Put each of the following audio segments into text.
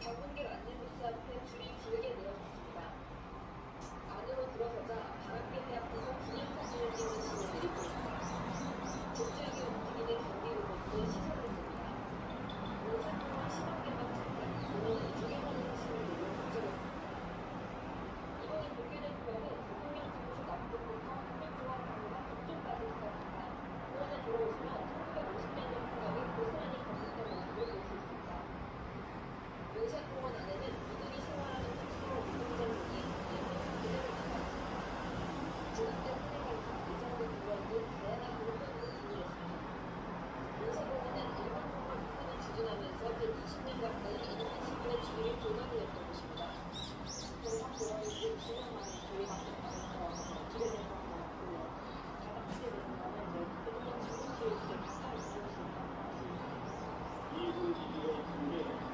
방문객 안내부스 앞에 줄이 길게 늘어섰습니다. 안으로 들어서자 바람개비 앞에서 기념사진을 찍는 시민들이 보입니다. 급작에 움직이는 경비 로봇도 시선을 씁니다. 5분 동안 10억 개만 잠깐 오늘 이쪽에서는 시민들을 걱정했습니다. 이번에 공개된 표현은 대통령 집무실 납득부터 한명중앙정부가 북쪽까지 있었습니다. 공원에 들어오시면 1950년대 풍경이 고스란히 거슬던 모습을 볼 수 있습니다. 용산공원 안에는 이들이 생활하는 택시로 운동장들이 예전 그대로 남아있습니다. 중학교 선생님과 이정도 구원 등 다양한 그룹들로 분류했습니다. 용산공원은 일본 통합 후군을 주둔하면서 120년 가까이 일본 시민의 주민을 돌만이었던 곳입니다. 경상 도로에 10년 만에 저희 같은 방에서 기대된 것과 같고요. 가닥지대 내려가는 대통령 집무실 이제 가까이 있었습니다. 이분 기기가 있는데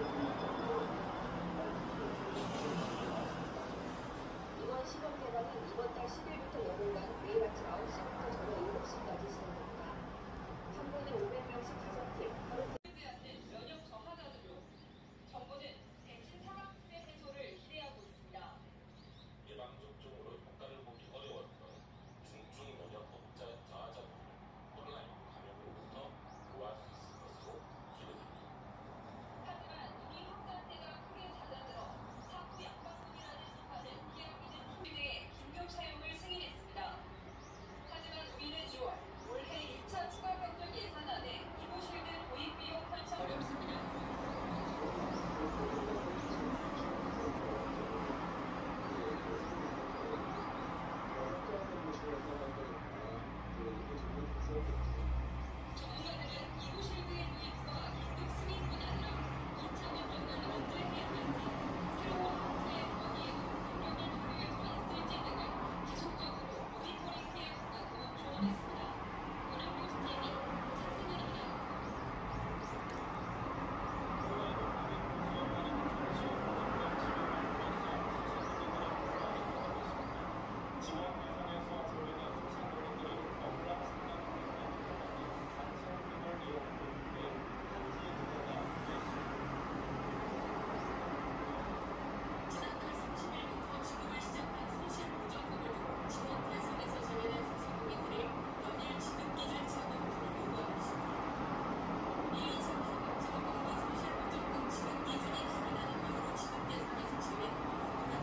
이번 시범 개방은 이번 달 10일부터 열흘간 매일 아침 9시부터 저녁 7시까지 진행됩니다. 한 번에 500명씩 5팀, 하루 않는 면역 저하자들로 정부는 백신 사망률의 해소를 기대하고 있습니다. 예방접종으로 효과를 보기 어려웠던 중증 면역 저하자들 코로나19 감염으로부터 구할 수 있을 것으로 기대됩니다. 하지만 이미 확산세가 크게 잦아들어 사후 약방문이라는 비판을 피하기는 힘들게 긴급 사용을 승인했습니다. 하지만 우리는 2월 올해 1차 추가 병력 예산안에 이보실드 도입 비용 편성 어렵습니다. 전문가들은 이보실드의 도입과 긴급 승인뿐 아니라 2차 병력을 언제 해야 할지, 새로운 형태의 건의에도 병력을 조율할 수 있을지 등을 지속적으로 모니터링해야 한다고 조언했습니다. 오남뉴스 TV 차승은입니다. 지원 예산에서 저희는 소상공인들이 너무나 상당한 상생금을 이용하고 있는데 현지 문화가 지난달 30일부터 지급을 시작한 손실 보전금을 두고 지원 대상에서 제외된 소상공인들이 연일 지급 기준 지원금을 요구하고 있습니다. 이 이상 지급금과 손실 보전금 지급 기준이 다르다는 이유로 지급 대상에서 제외된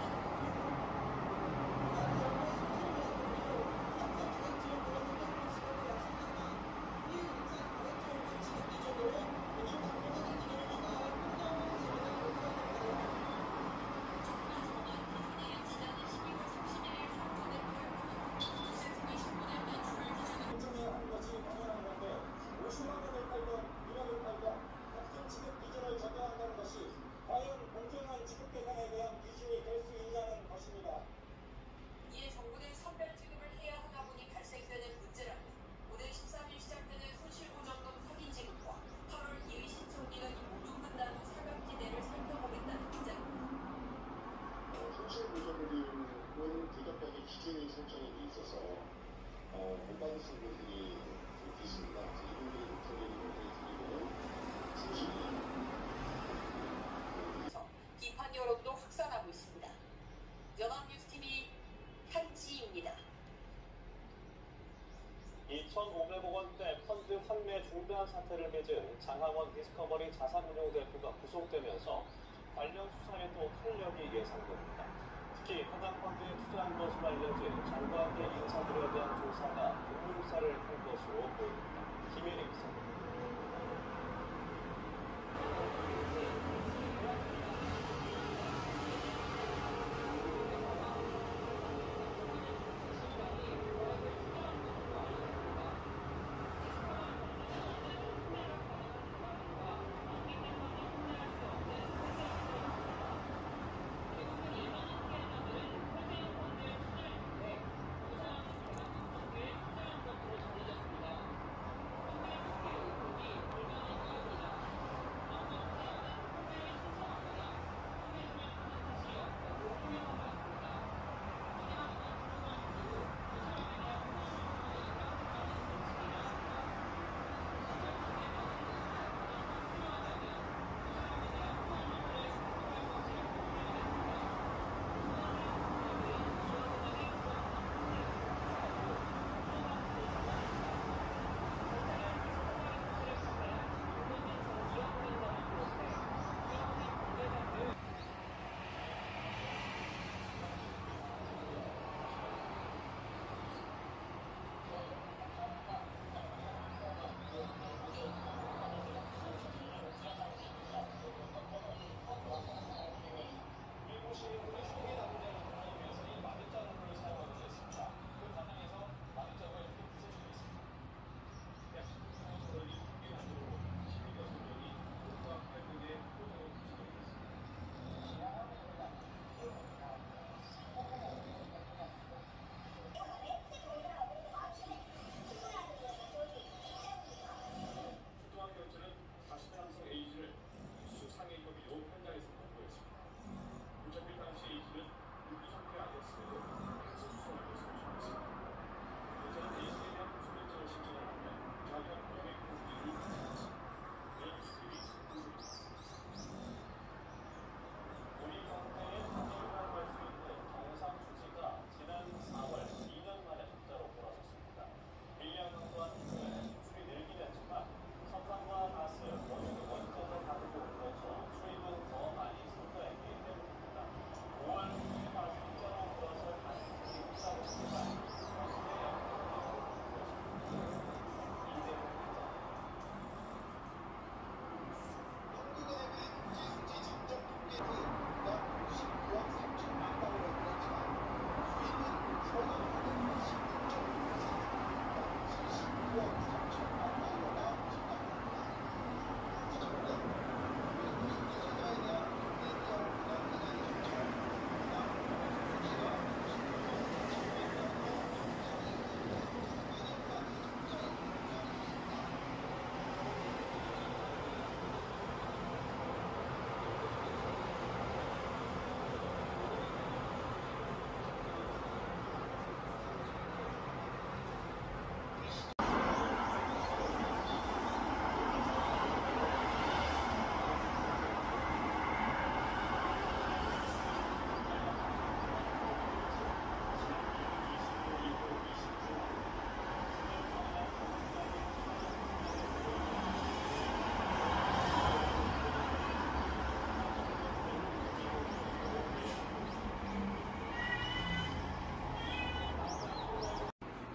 공정하는 것이 당연한 건데 50만 원을 팔던 1억을 팔던 같은 지급 기준을 적용한다는 것이 과연 공정한 지급 대상에 대한 기준이 될 수 있냐는 것입니다. 이에 정부는 선별 지급을 해야 하다 보니 발생되는 문제라면 오늘 13일 시작되는 손실보전금 확인 지급과 8월 2일 신청기간이 모두 끝난 후 사각지대를 살펴보겠다는 입장입니다. 손실보전금은 불가피하게 기준이 설정이 돼 있어서 못 받으신 분들이 계십니다. 이분들이 드리고는 비판 여론도 확산하고 있습니다. 연합뉴스TV 한지입니다. 2,500억 원대 펀드 환매 중단 사태를 빚은 장하원 디스커버리 자산운용 대표가 구속되면서 관련 수사에도 탄력이 예상됩니다. 특히 해당 펀드에 투자한 것으로 알려진 장관계 인사들에 대한 조사가 의문사를 할 것으로 보입니다. 김혜리 기자입니다.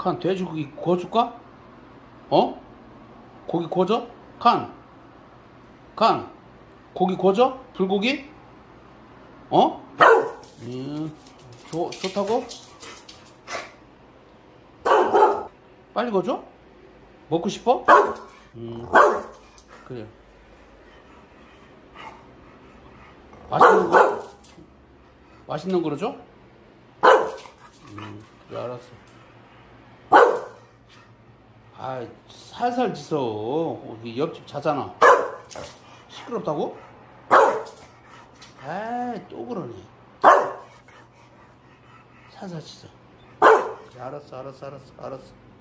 칸, 돼지고기 구워줄까? 어? 고기 구워줘? 칸, 고기 구워줘? 불고기? 어? 좋다고? 빨리 구워줘? 먹고 싶어? 그래. 맛있는 거? 맛있는 거로 줘? 그래, 알았어. 아, 살살 짖어. 옆집 자잖아. 시끄럽다고? 아, 또 그러네. 살살 짖어. 그래, 알았어.